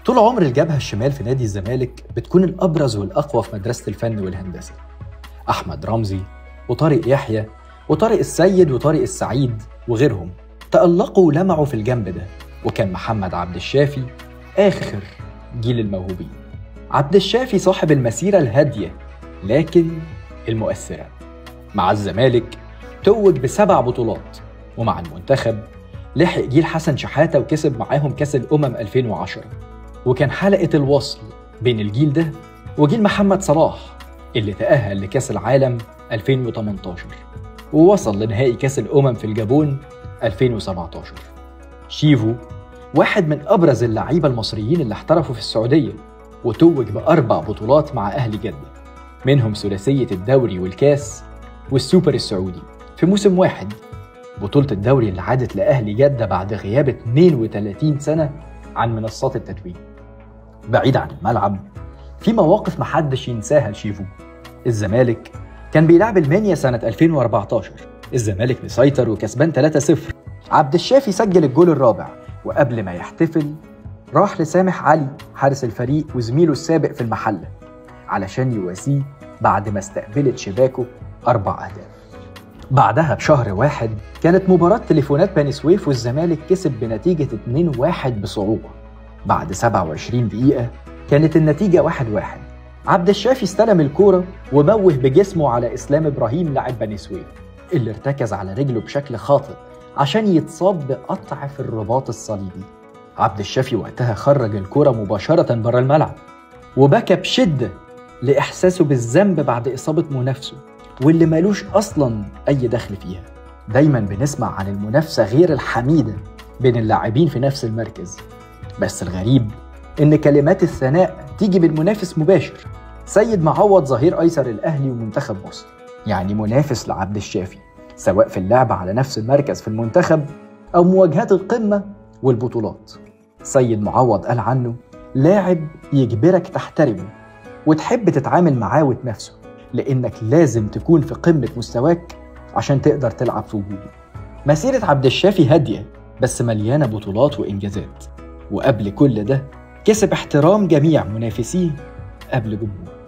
طول عمر الجبهة الشمال في نادي الزمالك بتكون الأبرز والأقوى في مدرسة الفن والهندسة. أحمد رمزي وطارق يحيى وطارق السيد وطارق السعيد وغيرهم تألقوا ولمعوا في الجنب ده، وكان محمد عبد الشافي آخر جيل الموهوبين. عبد الشافي صاحب المسيرة الهادية لكن المؤثرة. مع الزمالك توج ب7 بطولات، ومع المنتخب لحق جيل حسن شحاتة وكسب معاهم كأس الأمم 2010، وكان حلقة الوصل بين الجيل ده وجيل محمد صلاح اللي تأهل لكأس العالم 2018 ووصل لنهائي كأس الأمم في الجابون 2017. شيفو واحد من أبرز اللعيبة المصريين اللي احترفوا في السعودية، وتوج ب4 بطولات مع أهلي جدة، منهم ثلاثية الدوري والكاس والسوبر السعودي في موسم واحد. بطولة الدوري اللي عادت لأهلي جدة بعد غياب 32 سنة عن منصات التتويج. بعيد عن الملعب في مواقف محدش ينساها لشيفو. الزمالك كان بيلعب المنيا سنة 2014، الزمالك مسيطر وكسبان 3-0. عبد الشافي سجل الجول الرابع، وقبل ما يحتفل راح لسامح علي حارس الفريق وزميله السابق في المحلة علشان يواسيه بعد ما استقبلت شباكه 4 أهداف. بعدها بشهر واحد كانت مباراة تليفونات بني سويف والزمالك كسب بنتيجة 2-1 بصعوبة. بعد 27 دقيقة كانت النتيجة 1-1. عبد الشافي استلم الكورة وموه بجسمه على إسلام إبراهيم لاعب بني سويف اللي ارتكز على رجله بشكل خاطئ عشان يتصاب بقطع في الرباط الصليبي. عبد الشافي وقتها خرج الكورة مباشرة برا الملعب وبكى بشدة لإحساسه بالذنب بعد إصابة منافسه واللي مالوش أصلاً أي دخل فيها. دايماً بنسمع عن المنافسة غير الحميدة بين اللاعبين في نفس المركز، بس الغريب إن كلمات الثناء تيجي بالمنافس مباشر. سيد معوض ظهير أيسر الأهلي ومنتخب مصر، يعني منافس لعبد الشافي سواء في اللعب على نفس المركز في المنتخب أو مواجهات القمة والبطولات. سيد معوض قال عنه لاعب يجبرك تحترمه وتحب تتعامل معاه وتنافسه، لأنك لازم تكون في قمة مستواك عشان تقدر تلعب في وجوده. مسيرة عبد الشافي هادية بس مليانة بطولات وإنجازات، وقبل كل ده كسب احترام جميع منافسيه قبل جمهوره.